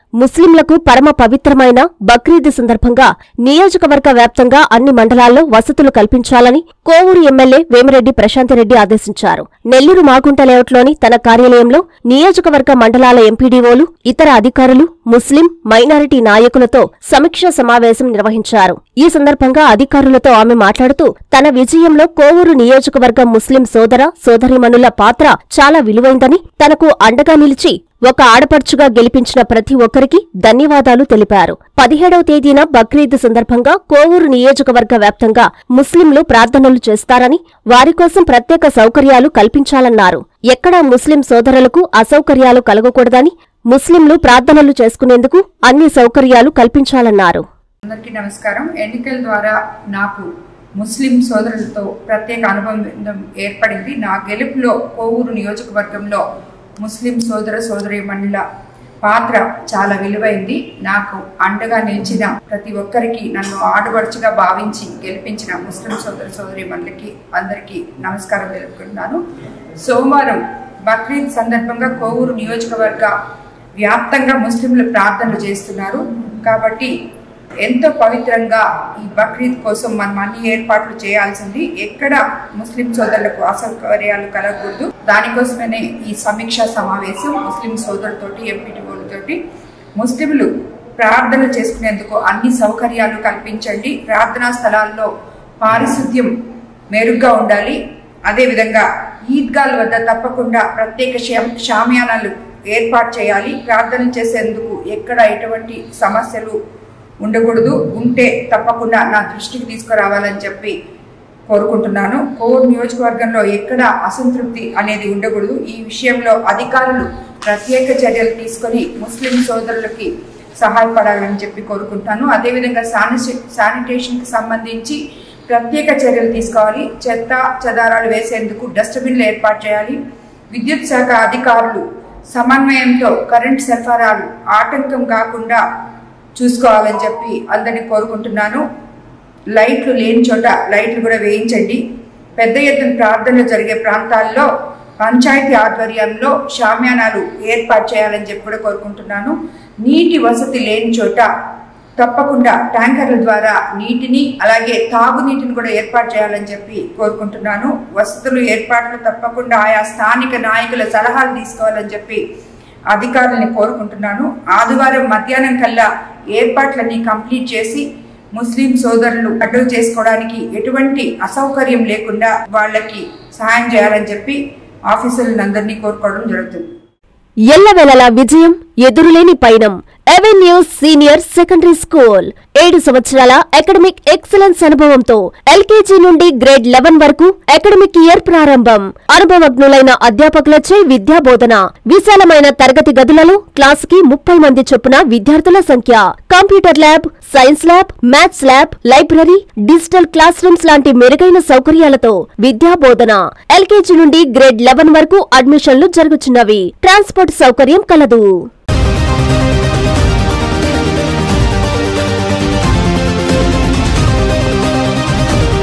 ముస్లింలకు పరమ పవిత్రమైన బక్రీద్ సందర్భంగా నియోజకవర్గ వ్యాప్తంగా అన్ని మండలాల్లో వసతులు కల్పించాలని కోవూరు ఎమ్మెల్యే వేమిరెడ్డి ప్రశాంతిరెడ్డి ఆదేశించారు. నెల్లూరు మాగుంట లేఅవుట్లోని తన కార్యాలయంలో నియోజకవర్గ మండలాల ఎంపీడీఓలు, ఇతర అధికారులు, ముస్లిం, మైనారిటీ నాయకులతో సమీక్షా సమావేశం నిర్వహించారు. ఈ సందర్భంగా అధికారులతో ఆమె మాట్లాడుతూ తన విజయంలో కోవూరు నియోజకవర్గం ముస్లిం సోదర సోదరీమణుల పాత్ర చాలా విలువైందని, తనకు అండగా నిలిచి ఒక ఆడపడుచుగా గెలిపించిన ప్రతి ఒక్కరికి ధన్యవాదాలు తెలిపారు. 17వ తేదీన బక్రీద్ సందర్భంగా కోవూరు నియోజకవర్గ వ్యాప్తంగా ముస్లింలు ప్రార్థనలు చేస్తారని, వారి కోసం ప్రత్యేక సౌకర్యాలు కల్పించాలన్నారు. ఎక్కడా ముస్లిం సోదరులకు అసౌకర్యాలు కలగకూడదని, ముస్లింలు ప్రార్థనలు చేసుకునేందుకు అన్ని సౌకర్యాలు కల్పించాలన్నారు. అందరికీ నమస్కారం. ఎన్నికల ద్వారా నాకు ముస్లిం సోదరులతో ప్రత్యేక అనుబంధం ఏర్పడింది. నా గెలుపులో కోవూరు నియోజకవర్గంలో ముస్లిం సోదర సోదరీమణుల పాత్ర చాలా విలువైంది. నాకు అండగా నిలిచిన ప్రతి ఒక్కరికి, నన్ను ఆడపడుచుగా భావించి గెలిపించిన ముస్లిం సోదర సోదరీమణులకి అందరికీ నమస్కారం తెలుపుకుంటున్నాను. సోమవారం బక్రీద్ సందర్భంగా కోవూరు నియోజకవర్గ వ్యాప్తంగా ముస్లింలు ప్రార్థనలు చేస్తున్నారు. కాబట్టి ఎంతో పవిత్రంగా ఈ బక్రీద్ కోసం మనం అన్ని ఏర్పాట్లు చేయాల్సింది. ఎక్కడ ముస్లిం సోదరులకు అసౌకర్యాలు కలగకూడదు. దానికోసమే ఈ సమీక్షా సమావేశం ముస్లిం సోదరులతోటి, ఎంపీటీఓలతోటి. ముస్లింలు ప్రార్థన చేసుకునేందుకు అన్ని సౌకర్యాలు కల్పించండి. ప్రార్థనా స్థలాల్లో పారిశుద్ధ్యం మెరుగ్గా ఉండాలి. అదేవిధంగా ఈద్గాల వద్ద తప్పకుండా ప్రత్యేక షామియానాలు ఏర్పాటు చేయాలి. ప్రార్థన చేసేందుకు ఎక్కడ ఎటువంటి సమస్యలు ఉండకూడదు. ఉంటే తప్పకుండా నా దృష్టికి తీసుకురావాలని చెప్పి కోరుకుంటున్నాను. కోవూరు నియోజకవర్గంలో ఎక్కడ అసంతృప్తి అనేది ఉండకూడదు. ఈ విషయంలో అధికారులు ప్రత్యేక చర్యలు తీసుకొని ముస్లిం సోదరులకి సహాయపడాలని చెప్పి కోరుకుంటాను. అదేవిధంగా శానిటేషన్కి సంబంధించి ప్రత్యేక చర్యలు తీసుకోవాలి. చెత్త చెదారాలు వేసేందుకు డస్ట్బిన్లు ఏర్పాటు చేయాలి. విద్యుత్ శాఖ అధికారులు సమన్వయంతో కరెంట్ సరఫరాలు ఆటంకం కాకుండా చూసుకోవాలని చెప్పి అందరినీ కోరుకుంటున్నాను. లైట్లు లేని చోట లైట్లు కూడా వేయించండి. పెద్ద ఎత్తున ప్రార్థనలు జరిగే ప్రాంతాల్లో పంచాయతీ ఆధ్వర్యంలో షామియానాలు ఏర్పాటు చేయాలని చెప్పి కూడా కోరుకుంటున్నాను. నీటి వసతి లేని చోట తప్పకుండా ట్యాంకర్ల ద్వారా నీటిని, అలాగే తాగునీటిని కూడా ఏర్పాటు చేయాలని చెప్పి కోరుకుంటున్నాను. వసతులు ఏర్పాట్లు తప్పకుండా ఆయా స్థానిక నాయకుల సలహాలు తీసుకోవాలని చెప్పి అధికారులని కోరుకుంటున్నాను. ఆదివారం మధ్యాహ్నం కల్లా ఏర్పాట్లన్నీ కంప్లీట్ చేసి ముస్లిం సోదరులు అడ్డు చేసుకోవడానికి ఎటువంటి అసౌకర్యం లేకుండా వాళ్ళకి సహాయం చేయాలని చెప్పి ఆఫీసర్లందరినీ కోరుకోవడం జరుగుతుంది. ఎల్లవేళలా విజయం, ఎదురులేని పయనం. అవెన్యూస్ సీనియర్ సెకండరీ స్కూల్ 7 సంవత్సరాల అకాడమిక్ ఎక్సలెన్స్ అనుభవంతో ఎల్కేజీ నుండి గ్రేడ్ 11 వరకు అకాడమిక్ ఇయర్ ప్రారంభం. అనుభవజ్ఞులైన అధ్యాపకులచే విద్యా బోధన. విశాలమైన తరగతి గదులలో క్లాసుకి 30 మంది చొప్పున విద్యార్థుల సంఖ్య. Computer lab, science lab, maths lab, library, digital classrooms లాంటి మెరుగైన సౌకర్యాలతో విద్యా బోధన. ఎల్కేజీ నుండి గ్రేడ్ 11 వరకు అడ్మిషన్లు జరుగుతున్నవి. ట్రాన్స్పోర్ట్ సౌకర్యం కలదు.